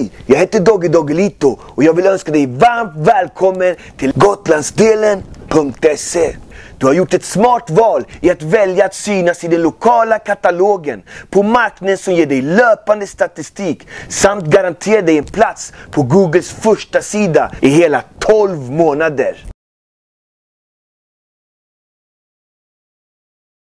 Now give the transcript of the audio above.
Hej, jag heter Doggy Doggelito och jag vill önska dig varmt välkommen till Gotlandsdelen.se. Du har gjort ett smart val i att välja att synas i den lokala katalogen på marknaden som ger dig löpande statistik samt garanterar dig en plats på Googles första sida i hela 12 månader.